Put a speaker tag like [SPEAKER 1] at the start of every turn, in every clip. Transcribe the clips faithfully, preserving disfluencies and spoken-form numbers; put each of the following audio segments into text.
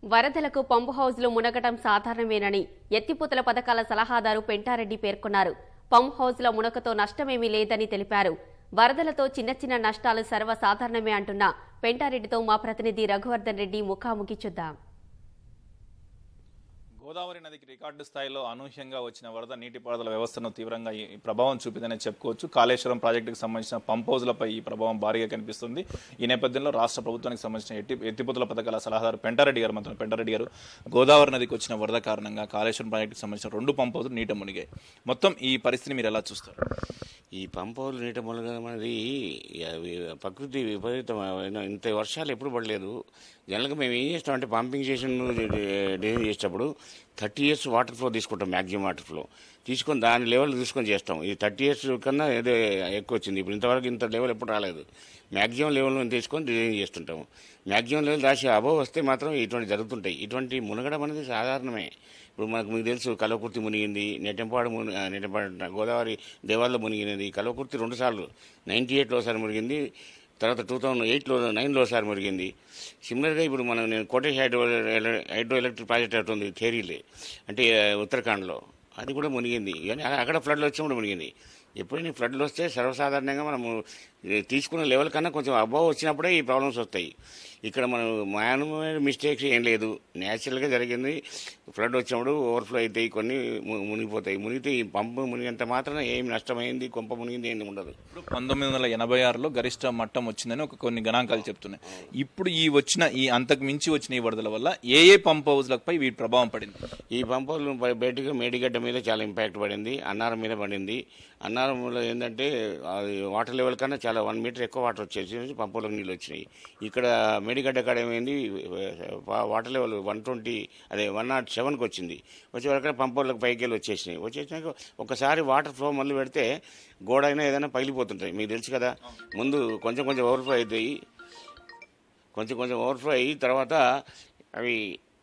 [SPEAKER 1] వరదలకు పంపు హౌజ్లు మునగటం సాధారణమేనని ఎత్తిపోతల పథకాల సలహాదారు పెంటారెడ్డి పేర్కొన్నారు. పంప్ హౌజ్ల మునకతో నష్టమేమీ లేదని తెలిపారు. వరదలతో చిన్న చిన్న నష్టాలు సర్వసాధారణమే అంటున్న పెంటారెడ్డితో మా ప్రతినిధి రఘువర్ధన్ రెడ్డి ముఖాముఖి చూద్దాం.
[SPEAKER 2] గోదావరి నదికి రికార్డు స్థాయిలో అనూహ్యంగా వచ్చిన వరద నీటిపారుదల వ్యవస్థను తీవ్రంగా ఈ ప్రభావం చూపిందని చెప్పుకోవచ్చు. కాళేశ్వరం ప్రాజెక్టుకు సంబంధించిన పంప్ హౌజ్లపై ఈ ప్రభావం భారీగా కనిపిస్తుంది. ఈ నేపథ్యంలో రాష్ట్ర ప్రభుత్వానికి సంబంధించిన ఎట్టి ఎత్తిపోతల పథకాల సలహాదారు పెంటారెడ్డి గారు మనతో. పెంటారెడ్డి గారు, గోదావరి నదికి వచ్చిన వరద కారణంగా కాళేశ్వరం ప్రాజెక్టుకు సంబంధించిన రెండు పంప్ హౌజ్లు నీట మునిగాయి. మొత్తం ఈ పరిస్థితిని మీరు ఎలా చూస్తారు?
[SPEAKER 3] ఈ పంప్ హౌజ్లు నీట మునగడం అనేది ప్రకృతి విపరీతమైన, ఇంత వర్షాలు ఎప్పుడు పడలేదు. జనరల్గా మేము ఏం చేస్తామంటే పంపింగ్ స్టేషన్ డిజైన్ చేసేటప్పుడు థర్టీ ఇయర్స్ వాటర్ ఫ్లో తీసుకుంటాం, మ్యాక్సిమం వాటర్ ఫ్లో తీసుకొని దాని లెవెల్ తీసుకొని చేస్తాం. ఈ థర్టీ ఇయర్స్ కన్నా ఏదో ఎక్కువ వచ్చింది. ఇప్పుడు ఇంతవరకు ఇంత లెవెల్ ఎప్పుడు రాలేదు. మ్యాక్సిమం లెవెల్ తీసుకొని డిజైన్ చేస్తుంటాము. మ్యాక్సిమం లెవెల్ రాసి అబవ్ వస్తే మాత్రం ఇటువంటి జరుగుతుంటాయి. ఇటువంటి మునగడం అనేది సాధారణమే. ఇప్పుడు మనకు మీకు తెలుసు, కల్వకుర్తి మునిగింది, నెట్టంపాడు ముని నెట్టంపాడు గోదావరి దేవాల్లో మునిగినది. కల్వకుర్తి రెండు సార్లు నైంటీ ఎయిట్లో ఒకసారి మునిగింది, తర్వాత టూ థౌజండ్ ఎయిట్లో నైన్లో ఒకసారి మురిగింది. సిమిలర్గా ఇప్పుడు మనం నేను కోటేష్ హైడ్రో హైడ్రో ఎలక్ట్రిక్ ప్రాజెక్ట్ అవుతుంది థేరీలే, అంటే ఉత్తరాఖండ్లో, అది కూడా మునిగింది. కానీ అక్కడ ఫ్లడ్లు వచ్చినప్పుడు మునిగింది. ఎప్పుడైనా ఫ్లడ్లు వస్తే సర్వసాధారణంగా మనము తీసుకున్న లెవెల్ కన్నా కొంచెం అబవ్ వచ్చినప్పుడే ఈ ప్రాబ్లమ్స్ వస్తాయి. ఇక్కడ మనం మానవ మిస్టేక్స్ ఏం లేదు, న్యాచురల్గా జరిగింది. ఫ్లడ్ వచ్చినప్పుడు ఓవర్ఫ్లో అవుతాయి, కొన్ని మునిగిపోతాయి. మునిగితే ఈ పంపు మునిగేంత మాత్రం ఏమి నష్టమైంది, కొంప మునిగింది ఏమి ఉండదు.
[SPEAKER 2] ఇప్పుడు పంతొమ్మిది వందల ఎనభై ఆరులో గరిష్ట మట్టం వచ్చిందని ఒక కొన్ని గణాంకాలు చెప్తున్నాయి. ఇప్పుడు ఈ వచ్చిన ఈ అంతకు మించి వచ్చిన ఈ వరదల వల్ల ఏ ఏ పంప్ హౌజ్లపై వీటి ప్రభావం పడింది?
[SPEAKER 3] ఈ పంప్ హౌజ్లు బయటగా మేడిగడ్డ మీద చాలా ఇంపాక్ట్ పడింది, అన్నారం మీద పడింది. అన్నారంలో ఏంటంటే వాటర్ లెవెల్ కన్నా చాలా వన్ మీటర్ ఎక్కువ వాటర్ వచ్చేసి పంపులకు నీళ్ళు వచ్చినాయి. ఇక్కడ మేడిగడ్డ కాడ ఏమైంది, వాటర్ లెవెల్ వన్ ట్వంటీ అదే వన్ నాట్ సెవెన్కి వచ్చింది. వచ్చే వరకు పంపులకు పైకి వెళ్ళి వచ్చేసినాయి. వచ్చేసినాక ఒకసారి వాటర్ ఫ్లో మళ్ళీ పెడితే గోడ అయినా ఏదైనా పగిలిపోతుంటాయి. మీకు తెలుసు కదా, ముందు కొంచెం కొంచెం ఓవర్ఫ్లో అవుతాయి, కొంచెం కొంచెం ఓవర్ఫ్లో అయ్యి తర్వాత అవి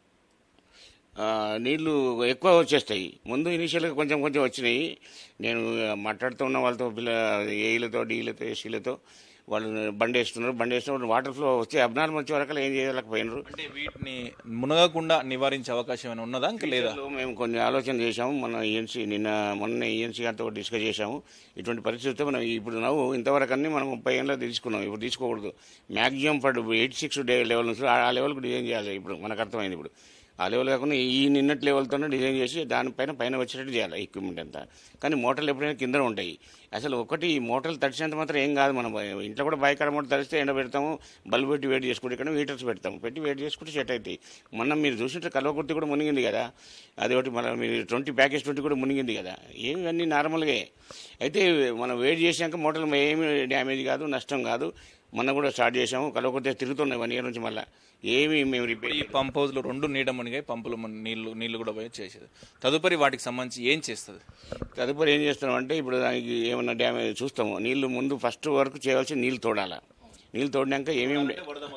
[SPEAKER 3] నీళ్లు ఎక్కువ వచ్చేస్తాయి. ముందు ఇనీషియల్గా కొంచెం కొంచెం వచ్చినాయి. నేను మాట్లాడుతూ ఉన్న వాళ్ళతో, పిల్ల ఏఈలతో, డీలతో, ఎస్సీలతో, వాళ్ళు బండి వేస్తున్నారు. బండి వేస్తున్నప్పుడు వాటర్ ఫ్లో వచ్చి అబ్నార్మల్ వచ్చే వరకు ఏం చేయలేకపోయినారు.
[SPEAKER 2] అంటే వీటిని మునగకుండా నివారించే అవకాశం ఏమైనా ఉన్నదా ఇంకా లేదా?
[SPEAKER 3] మేము కొన్ని ఆలోచన చేశాము. మన ఈఎన్సీ నిన్న మొన్న ఈఎన్సీ గారితో డిస్కస్ చేశాము. ఇటువంటి పరిస్థితితో మనం ఇప్పుడు నవ్వు ఇంతవరకు అన్ని మనం ముప్పై ఏళ్ళలో తీసుకున్నాం. ఇప్పుడు తీసుకోకూడదు. మ్యాక్సిమం పడు ఎయిటీ సిక్స్ డే లెవెల్ నుంచి ఆ లెవెల్కి డిజైన్ చేయాలి. ఇప్పుడు మనకు అర్థమైంది. ఇప్పుడు ఆ లెవెల్ కాకుండా ఈ నిన్నటి లెవెల్తోనే డిజైన్ చేసి దానిపైన పైన వచ్చేటట్టు చేయాలి ఎక్విప్మెంట్ అంతా. కానీ మోటార్లు ఎప్పుడైనా కింద ఉంటాయి. అసలు ఒకటి మోటార్లు తడిచినంత మాత్రం ఏం కాదు. మనం ఇంట్లో కూడా బైక్ మోటార్ తడిస్తే ఎండ పెడతాము, బల్బు పెట్టి వేడి చేసుకుంటే, ఇక్కడ హీటర్స్ పెడతాము, పెట్టి వేడి చేసుకుంటే సెట్ అవుతాయి. మొన్న మీరు చూసినట్టు కల్వకుర్తి కూడా మునిగింది కదా, అది ఒకటి మన మీరు ట్వంటీ ప్యాకేజ్ ట్వంటీ కూడా మునిగింది కదా. ఏమి అన్నీ నార్మల్గా. అయితే మనం వేడి చేసాక మోటార్లు ఏమి డ్యామేజ్ కాదు, నష్టం కాదు. మొన్న కూడా స్టార్ట్ చేసాము. కల్వకుర్తి తిరుగుతున్నాయి వన్ ఇయర్ నుంచి. మళ్ళీ ఏమి మేము రిపేర్.
[SPEAKER 2] ఈ పంప్ హౌజ్లో రెండు నీట మునిగాయి, పంపులు నీళ్లు నీళ్లు కూడా పోయి చేసేది. తదుపరి వాటికి సంబంధించి ఏం చేస్తుంది?
[SPEAKER 3] తదుపరి ఏం చేస్తున్నాం అంటే ఇప్పుడు దానికి ఏమన్నా డ్యామేజ్ చూస్తాము. నీళ్లు ముందు ఫస్ట్ వరకు చేయవలసి నీళ్ళు తోడాలి. నీళ్ళు తోడినాక ఏమేమి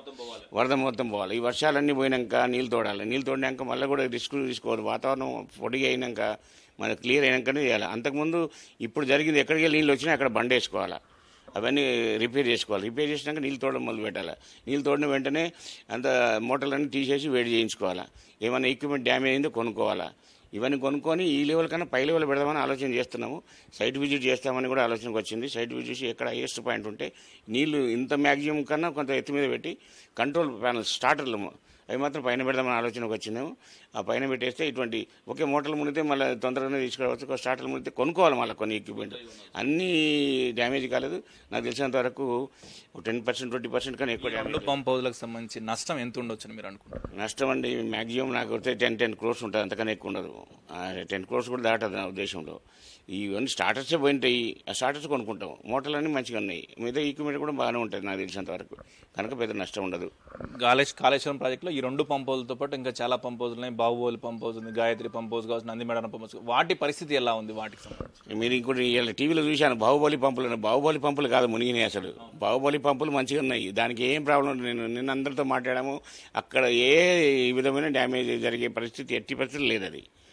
[SPEAKER 3] వరద మొత్తం పోవాలి. ఈ వర్షాలన్నీ పోయినాక నీళ్ళు తోడాలి. నీళ్ళు తోడినాక మళ్ళీ కూడా రిస్క్ తీసుకోవాలి. వాతావరణం పొడిగా అయినాక మనకు క్లియర్ అయినాకనే చేయాలి. అంతకుముందు ఇప్పుడు జరిగింది, ఎక్కడికి నీళ్ళు వచ్చినా అక్కడ బండి వేసుకోవాలి, అవన్నీ రిపేర్ చేసుకోవాలి. రిపేర్ చేసినాక నీళ్ళు తోడడం మొదలు పెట్టాలి. నీళ్ళు తోడిన వెంటనే అంత మోటార్లన్నీ తీసేసి వేడి చేయించుకోవాలా. ఏమైనా ఎక్విప్మెంట్ డ్యామేజ్ అయిందో కొనుక్కోవాలా. ఇవన్నీ కొనుక్కొని ఈ లెవెల్ కన్నా పై లెవెల్ పెడదామని ఆలోచన చేస్తున్నాము. సైట్ విజిట్ చేస్తామని కూడా ఆలోచనకు వచ్చింది. సైట్ విజిట్ చేసి ఎక్కడ హైయెస్ట్ పాయింట్ ఉంటే నీళ్లు ఇంత మ్యాక్సిమం కన్నా కొంత ఎత్తు మీద పెట్టి కంట్రోల్ ప్యానల్ స్టార్టర్లు అవి మాత్రం పైన పెడదామని ఆలోచనకు వచ్చినాము. ఆ పైన పెట్టేస్తే ఇటువంటి ఒకే మోటార్లు మునిగితే మళ్ళీ తొందరగానే తీసుకురావచ్చు. స్టార్టర్లు మునిగితే కొనుక్కోవాలి మళ్ళీ కొన్ని ఎక్విప్మెంట్. అన్నీ డ్యామేజ్ కాలేదు. నాకు తెలిసినంత వరకు టెన్ పర్సెంట్ ట్వంటీ పర్సెంట్ కన్నా ఎక్కువ డ్యామేజ్.
[SPEAKER 2] పంప్ హౌజ్లకు సంబంధించి నష్టం ఎంత ఉండొచ్చు మీరు అనుకుంటారు?
[SPEAKER 3] నష్టం అండి మ్యాక్సిమం నాకు వస్తే టెన్ టెన్ క్రోర్స్ ఉంటుంది, అంతకన్నా ఎక్కువ ఉండదు. టెన్ క్రోర్స్ కూడా దాటదు నా ఉద్దేశంలో. ఇవన్నీ స్టార్టర్సే పోయింటాయి. ఆ స్టార్టర్స్ కొనుక్కుంటాం. మోటార్లు అన్నీ మంచిగా ఉన్నాయి. మిగతా ఈక్విప్మెంట్ కూడా బాగానే ఉంటుంది నాకు తెలిసినంత వరకు. కనుక పెద్ద నష్టం ఉండదు.
[SPEAKER 2] కాళేశ్ కాళేశ్వరం ప్రాజెక్టులో ఈ రెండు పంప్ హౌజ్లతో పాటు ఇంకా చాలా పంప్ హౌజ్లు ఉన్నాయి. బాహుబలి పంప్ హౌజ్ ఉంది, గాయత్రి పంప్ హౌజ్ కావచ్చు, నందిమేడన పంప్ హౌజ్. వాటి పరిస్థితి ఎలా ఉంది? వాటికి సంబంధించి
[SPEAKER 3] మీరు ఇంకోటి టీవీలో చూశాను, బాహుబలి పంపులు. బాహుబలి పంపులు కాదు మునిగినాయి. అసలు బాహుబలి పంపులు మంచిగా ఉన్నాయి, దానికి ఏం ప్రాబ్లం లేదు. నేను నిన్న అందరితో మాట్లాడాము. అక్కడ ఏ విధమైన డ్యామేజ్ జరిగే పరిస్థితి ఎట్టి పరిస్థితి లేదు. అది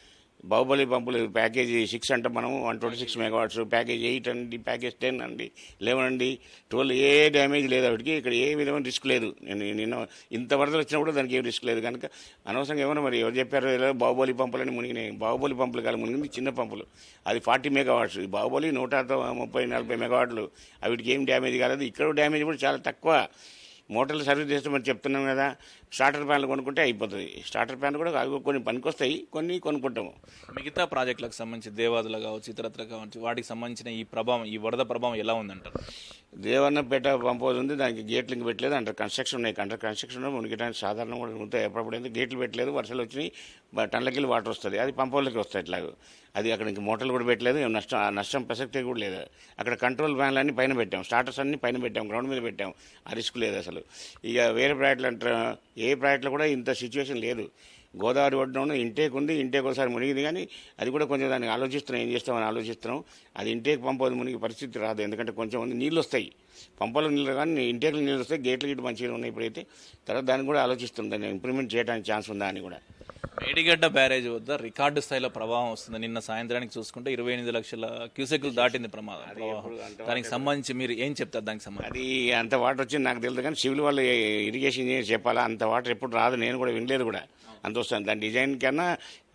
[SPEAKER 3] బాహుబలి పంపులు ప్యాకేజీ సిక్స్ అంటే మనం one twenty six megawatts, package eight అండి, ప్యాకేజ్ టెన్ అండి, లెవెన్ అండి, ట్వెల్వ్, ఏ డ్యామేజ్ లేదు వాటికి. ఇక్కడ ఏ విధమైన రిస్క్ లేదు. నేను నిన్న ఇంత వరదలు వచ్చినా కూడా దానికి ఏం రిస్క్ లేదు. కనుక అనవసరంగా ఏమన్నా మరి ఎవరు చెప్పారు బాహుబలి పంపులని మునిగినాయి. బాహుబలి పంపులు కాదు మునిగింది, చిన్న పంపులు. అది ఫార్టీ మెగావాట్స్. బాహుబలి నూట ముప్పై నలభై మెగావాట్లు. వీటికి ఏం డ్యామేజ్ కాలేదు. ఇక్కడ డ్యామేజ్ కూడా చాలా తక్కువ. మోటార్లు సర్వీస్ చేస్తామని చెప్తున్నాం కదా. స్టార్టర్ ప్యాన్లు కొనుక్కుంటే అయిపోతుంది. స్టార్టర్ ప్యాన్లు కూడా కొన్ని పనికొస్తాయి, కొన్ని కొనుక్కుంటాము.
[SPEAKER 2] మిగతా ప్రాజెక్టులకు సంబంధించి దేవాదులు కావచ్చు, ఇతరత్ర కావచ్చు, వాటికి సంబంధించిన ఈ ప్రభావం, ఈ వరద ప్రభావం ఎలా ఉందంటారు?
[SPEAKER 3] దేవన్నపేట పంప్ హౌస్ ఉంది, దానికి గేట్లు ఇంక పెట్టలేదు. అండర్ కన్స్ట్రక్షన్ ఉన్నాయి. అండర్ కన్స్ట్రక్షన్ మునిగడానికి సాధారణ కూడా ఉంటాయి. ఎప్పుడప్పుడు గేట్లు పెట్టలేదు, వర్షాలు వచ్చినాయి, టన్లకి వాటర్ వస్తుంది. అది పంప్ హౌస్లకి వస్తాయి. ఇట్లాగ అది అక్కడ ఇంక మోటార్లు కూడా పెట్టలేదు. నష్టం నష్టం ప్రసక్తే కూడా లేదు. అక్కడ కంట్రోల్ ఫ్యాన్లు అన్ని పైన పెట్టాం, స్టార్టర్స్ అన్ని పైన పెట్టాం, గ్రౌండ్ మీద పెట్టాం. ఆ రిస్క్ లేదు అసలు. ఇక వేరే ప్రాజెక్టులు అంటారు, ఏ ప్రాజెక్టులో కూడా ఇంత సిచ్యువేషన్ లేదు. గోదావరి ఒడ్డున ఇంటేక్ ఉంది, ఇంటేక్ ఒకసారి మునిగింది, కానీ అది కూడా కొంచెం దానికి ఆలోచిస్తున్నాం, ఏం చేస్తామని ఆలోచిస్తున్నాం. అది ఇంటేక్ పంప్ అది మునిగి పరిస్థితి రాదు. ఎందుకంటే కొంచెం ఉంది, నీళ్ళు వస్తాయి, పంపలో నీళ్ళు కానీ ఇంటేక్లో నీళ్ళు వస్తాయి. గేట్లు గిట్లు మంచిగా ఉన్నాయి ఇప్పుడైతే. తర్వాత దాన్ని కూడా ఆలోచిస్తుంది, దాన్ని ఇంప్రూవ్మెంట్ చేయడానికి ఛాన్స్ ఉందా అని కూడా.
[SPEAKER 2] మేడిగడ్డ బ్యారేజ్ వద్ద రికార్డు స్థాయిలో ప్రభావం వస్తుంది. నిన్న సాయంత్రానికి చూసుకుంటే ఇరవై ఎనిమిది లక్షల క్యూసెక్లు దాటింది ప్రమాదం. దానికి సంబంధించి మీరు ఏం చెప్తారు? దానికి సంబంధించి
[SPEAKER 3] అది అంత వాటర్ వచ్చింది నాకు తెలియదు, కానీ సివిల్ వాళ్ళు ఇరిగేషన్ ఇంజనీర్ చెప్పాలా. అంత వాటర్ ఎప్పుడు రాదు, నేను కూడా వినలేదు కూడా. అంత వస్తుంది. దాని డిజైన్ కన్నా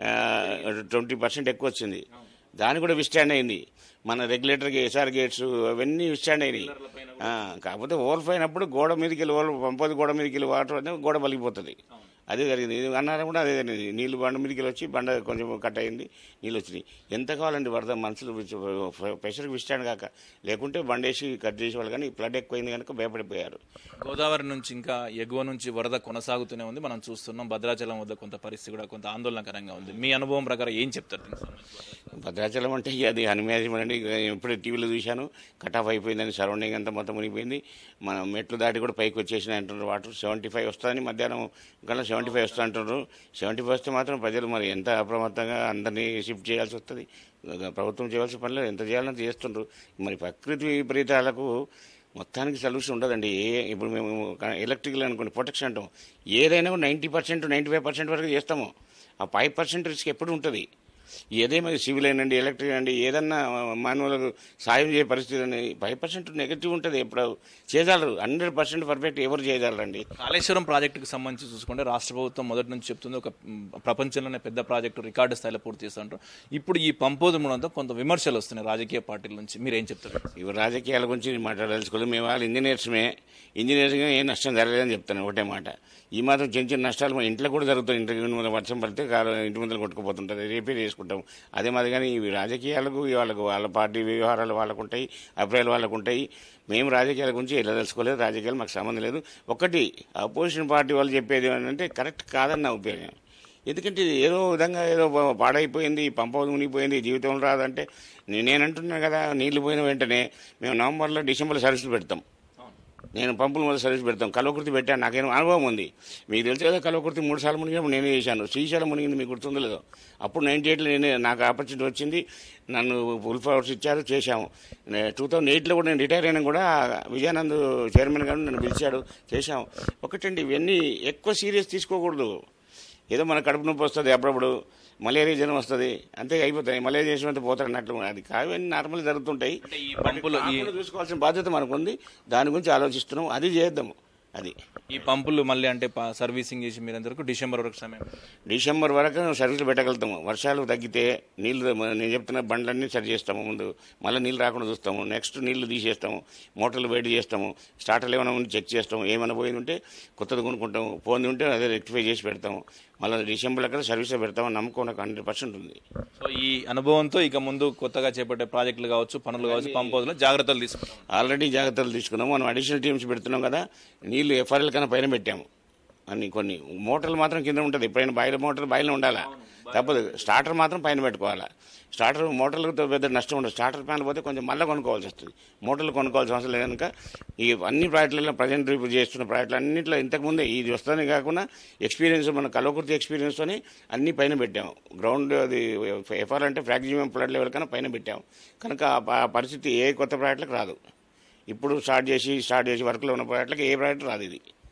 [SPEAKER 3] ట్వంటీ పర్సెంట్ ఎక్కువ వచ్చింది. దాని కూడా విస్టాండ్ అయింది. మన రెగ్యులేటర్కి ఎస్ఆర్ గేట్స్ అవన్నీ విస్టాండ్ అయినాయి. కాకపోతే ఓవర్ఫ్లో అయినప్పుడు గోడ మీదకి వెళ్ళి ఓవర్ పంపది గోడ మీదకి వెళ్ళి వాటర్ అనేది గోడ పలిగిపోతుంది. అదే జరిగింది. ఇది అన్నారా కూడా అదే జరిగింది. నీళ్ళు బండ మీదకి వచ్చి బండ కొంచెం కట్ అయింది, నీళ్ళు వచ్చినాయి. ఎంత కావాలండి వరద మనుషులు ప్రెషర్కి విస్టాండ్ కాక, లేకుంటే బండేసి కట్ చేసేవాళ్ళు, కానీ ఫ్లడ్ ఎక్కువైంది కనుక భయపడిపోయారు.
[SPEAKER 2] గోదావరి నుంచి ఇంకా ఎగువ నుంచి వరద కొనసాగుతూనే ఉంది, మనం చూస్తున్నాం. భద్రాచలం వద్ద కొంత పరిస్థితి కూడా కొంత ఆందోళనకరంగా ఉంది. మీ అనుభవం ప్రకారం ఏం చెప్తారు?
[SPEAKER 3] భద్రాచలం అంటే అది అనిమేజం అండి. ఎప్పుడు టీవీలో చూశాను, కట్ ఆఫ్ అయిపోయిందని, సరౌండింగ్ అంతా మొత్తం మునిగిపోయింది. మనం మెట్లు దాటి కూడా పైకి వచ్చేసినాయి అంటున్నారు. వాటర్ సెవెంటీ ఫైవ్ వస్తుందని మధ్యాహ్నం కన్నా సెవెంటీ ఫైవ్ వస్తా అంటున్నారు. సెవెంటీ ఫైవ్ వస్తే మాత్రం ప్రజలు మరి ఎంత అప్రమత్తంగా అందరినీ షిఫ్ట్ చేయాల్సి వస్తుంది. ప్రభుత్వం చేయాల్సిన పనులు ఎంత చేయాలని చేస్తుండ్రు. మరి ప్రకృతి విపరీతాలకు మొత్తానికి సొల్యూషన్ ఉండదండి. ఏ ఇప్పుడు మేము ఎలక్ట్రికల్ అనుకోండి, ప్రొటెక్షన్ అంటాం, ఏదైనా ninety percent ninety five percent వరకు చేస్తాము. ఆ ఫైవ్ పర్సెంట్ రిస్క్ ఎప్పుడు ఉంటుంది. ఏదేమో సివిల్ అయినండి, ఎలక్ట్రిక్ అండి, ఏదన్నా మానవులకు సాయం చేయ పరిస్థితి అని ఫైవ్ పర్సెంట్ నెగిటివ్ ఉంటుంది. ఎప్పుడు చేయగలరు, హండ్రెడ్ పర్సెంట్ పర్ఫెక్ట్ ఎవరు చేయగలరండి.
[SPEAKER 2] కాళేశ్వరం ప్రాజెక్టుకు సంబంధించి చూసుకుంటే రాష్ట్ర ప్రభుత్వం మొదటి నుంచి చెప్తుంది, ఒక ప్రపంచంలోనే పెద్ద ప్రాజెక్టు రికార్డు స్థాయిలో పూర్తి చేస్తుంటారు. ఇప్పుడు ఈ పంపోదు మూడంతో కొంత విమర్శలు వస్తున్నాయి రాజకీయ పార్టీల నుంచి. మీరు ఏం చెప్తారు?
[SPEAKER 3] ఇవి రాజకీయాల గురించి మాట్లాడాల్సుకోలేదు. మేము వాళ్ళు ఇంజనీర్స్మే, ఇంజనీర్స్గా ఏం నష్టం జరగలేదని చెప్తాను ఒకటే మాట. ఈ మాత్రం చిన్న చిన్న నష్టాలు మన ఇంట్లో కూడా జరుగుతాయి. ఇంటి ముందు వర్షం పడితే కాలు ఇంటి ముందర కొట్టుకుపోతుంటుంది, రిపేర్ చేసుకుంటాం. అదే మాది. కానీ ఇవి రాజకీయాలకు వాళ్ళకు వాళ్ళ పార్టీ వ్యవహారాలు వాళ్ళకు ఉంటాయి, అభిప్రాయాలు వాళ్ళకు ఉంటాయి. మేము రాజకీయాల గురించి ఎలా తెలుసుకోలేదు, రాజకీయాలు మాకు సంబంధం లేదు. ఒకటి అపోజిషన్ పార్టీ వాళ్ళు చెప్పేది ఏంటంటే కరెక్ట్ కాదని నా ఒపీనియన్. ఎందుకంటే ఇది ఏదో విధంగా ఏదో పాడైపోయింది, పంప మునిగిపోయింది, జీవితంలో రాదంటే నేనంటున్నాను కదా. నీళ్లు పోయిన వెంటనే మేము నవంబర్లో డిసెంబర్లో సర్వీసులు పెడతాం. నేను పంపుల మీద సర్వీస్ పెడతాం. కల్వకుర్తి పెట్టాను, నాకేమో అనుభవం ఉంది. మీకు తెలుసు కదా, కల్వకుర్తి మూడు సార్లు మునిగినప్పుడు నేనే చేశాను. శ్రీశైలం మునిగింది, మీకు గుర్తుందో లేదో. అప్పుడు నైన్టీ ఎయిట్లో నేనే, నాకు ఆపర్చునిటీ వచ్చింది, నన్ను ఫుల్ పవర్స్ ఇచ్చారు, చేశాము. టూ థౌజండ్ ఎయిట్లో కూడా నేను రిటైర్ అయినా కూడా విజయానంద్ చైర్మన్ గారు నన్ను పిలిచాడు, చేశాము. ఒకటండి, ఇవన్నీ ఎక్కువ సీరియస్ తీసుకోకూడదు. ఏదో మన కడుపు నొప్పి వస్తుంది, అప్పుడప్పుడు మలేరియా జ్వరం వస్తుంది, అంతే అయిపోతాయి. మలేరియా చేసినంత పోతారు అన్నట్లు. అది కావన్నీ నార్మల్ జరుగుతుంటాయి. చూసుకోవాల్సిన బాధ్యత మనకుంది. దాని గురించి ఆలోచిస్తున్నాం, అది చేద్దాము. అది
[SPEAKER 2] ఈ పంపులు మళ్ళీ అంటే సర్వీసింగ్ చేసి మీరు అందరికీ డిసెంబర్ వరకు సమయం,
[SPEAKER 3] డిసెంబర్ వరకు సర్వీసులు పెట్టగలుగుతాము. వర్షాలు తగ్గితే నీళ్లు నేను చెప్తున్న బండ్లన్నీ సరి చేస్తాము. ముందు మళ్ళీ నీళ్ళు రాకుండా చూస్తాము. నెక్స్ట్ నీళ్లు తీసేస్తాము, మోటార్లు బయట చేస్తాము, స్టార్టర్లు ఏమైనా ఉంటే చెక్ చేస్తాము. ఏమైనా పోయింది ఉంటే కొత్తది కొనుక్కుంటాము, పోయింది ఉంటే అదే రెక్టిఫై చేసి పెడతాము. మళ్ళీ డిసెంబర్ అక్కడ సర్వీస్ పెడతామని నమ్మకం నాకు హండ్రెడ్ పర్సెంట్ ఉంది.
[SPEAKER 2] సో ఈ అనుభవంతో ఇక ముందు కొత్తగా చేపట్టే ప్రాజెక్టులు కావచ్చు, పనులు కావచ్చు, పంప్ హౌస్లో జాగ్రత్తలు తీసుకున్నాం.
[SPEAKER 3] ఆల్రెడీ జాగ్రత్తలు తీసుకున్నాము. మనం అడిషనల్ టీమ్స్ పెడుతున్నాం కదా. నీళ్లు ఎఫ్ఆర్ఎల్ కన్నా పైన పెట్టాము. అన్ని కొన్ని మోటార్లు మాత్రం కింద ఉంటుంది. ఎప్పుడైనా బాయిల మోటార్ బాయిలో ఉండాలా, తప్పదు. స్టార్టర్ మాత్రం పైన పెట్టుకోవాలా. స్టార్టర్ మోటార్లతో పెద్ద నష్టం ఉండదు. స్టార్టర్ ప్యాన్ పోతే కొంచెం మళ్ళీ కొనుక్కోవాల్సి వస్తుంది. మోటార్లు కొనుక్కోవాల్సిన అవసరం లేదు. కనుక ఈ అన్ని ప్రాజెక్టులలో ప్రజెంట్ రివ్యూ చేస్తున్న ప్రాజెక్టులు అన్నింటిలో ఇంతకుముందే ఇది వస్తుందని కాకుండా ఎక్స్పీరియన్స్, మన కల్వకుర్తి ఎక్స్పీరియన్స్తోనే అన్ని పైన పెట్టాము. గ్రౌండ్ అది ఎఫ్ఆర్ అంటే ఫ్రాక్సిమం ఫ్లడ్ లెవెల్ కన్నా పైన పెట్టాము. కనుక ఆ పరిస్థితి ఏ కొత్త ప్రాజెక్టులకు రాదు. ఇప్పుడు స్టార్ట్ చేసి స్టార్ట్ చేసి వర్క్లో ఉన్న ప్రాజెక్టులకు ఏ ప్రాజెక్టు రాదు ఇది.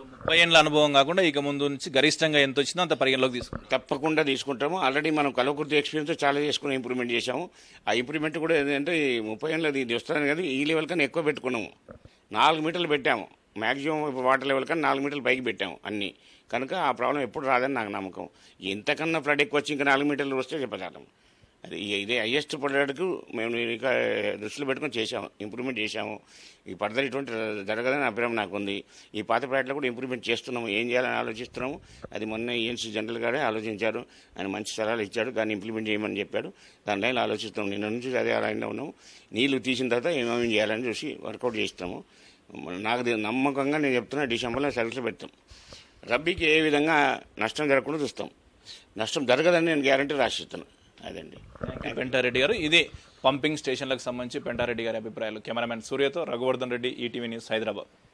[SPEAKER 2] ముప్పై ఏళ్ళ అనుభవం కాకుండా ఇక ముందు నుంచి గరిష్టంగా ఎంత వచ్చిందో అంత పరిగణలోకి తీసుకుంటాం.
[SPEAKER 3] తప్పకుండా తీసుకుంటాము. ఆల్రెడీ మనం కలవకుర్తి ఎక్స్పీరియన్స్ చాలా చేసుకుని ఇంప్రూవ్మెంట్ చేశాము. ఆ ఇంప్రూవ్మెంట్ కూడా ఏంటంటే ఈ ముప్పై ఏళ్ళది ఇది వస్తుంది కదా, ఈ లెవెల్ కన్నా ఎక్కువ పెట్టుకున్నాము. నాలుగు మీటర్లు పెట్టాము మ్యాక్సిమం, ఇప్పుడు వాటర్ లెవెల్ కన్నా నాలుగు మీటర్లు పైకి పెట్టాము అన్ని. కనుక ఆ ప్రాబ్లం ఎప్పుడు రాదని నాకు నమ్మకం. ఎంతకన్నా ఫ్లడ్ ఎక్కువ వచ్చి ఇంకా నాలుగు మీటర్లు వస్తే చెప్పగలం. అది ఇదే హైయెస్ట్ ఫ్లడ్కు మేము ఇక దృష్టిలో పెట్టుకొని చేసాము, ఇంప్రూవ్మెంట్ చేశాము. ఈ ఫర్దర్ ఇటువంటి జరగదని అభిప్రాయం నాకు ఉంది. ఈ పాత ప్రాజెక్టులో కూడా ఇంప్రూవ్మెంట్ చేస్తున్నాము, ఏం చేయాలని ఆలోచిస్తున్నాము. అది మొన్న ఈఎన్సీ జనరల్ గారే ఆలోచించారు, ఆయన మంచి సలహాలు ఇచ్చాడు, దాన్ని ఇంప్లిమెంట్ చేయమని చెప్పాడు. దాని లైన్లో ఆలోచిస్తాము. నిన్న నుంచి అదే లైన్లో ఉన్నాము. నీళ్లు తీసిన తర్వాత ఏమేమి చేయాలని చూసి వర్కౌట్ చేస్తాము. నాకు నమ్మకంగా నేను చెప్తున్నా, డిసెంబర్లో సర్వీస్లో పెడతాం. రబ్బీకి ఏ విధంగా నష్టం జరగకుండా చూస్తాం. నష్టం జరగదని నేను గ్యారంటీ రాసిస్తాను. అదండి.
[SPEAKER 2] పెంటారెడ్డి గారు, ఇది పంపింగ్ స్టేషన్లకు సంబంధించి పెంటారెడ్డి గారి అభిప్రాయాలు. కెమెరామెన్ సూర్యతో రఘువర్ధన్ రెడ్డి, ఈటీవీ న్యూస్, హైదరాబాద్.